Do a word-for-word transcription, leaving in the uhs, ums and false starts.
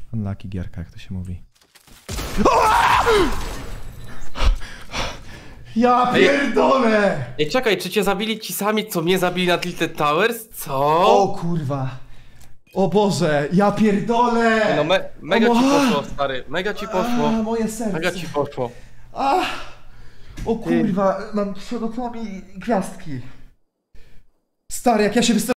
Unlucky gierka, jak to się mówi. Ja pierdolę! Ej, czekaj, czy cię zabili ci sami, co mnie zabili na Tilted Towers? Co? O kurwa. O Boże, ja pierdolę! No me mega o, ci poszło, stary, mega ci poszło. A, moje serce. Mega ci poszło. A, o kurwa, mam przed oczami gwiazdki. Stary, jak ja się wystarczyłem.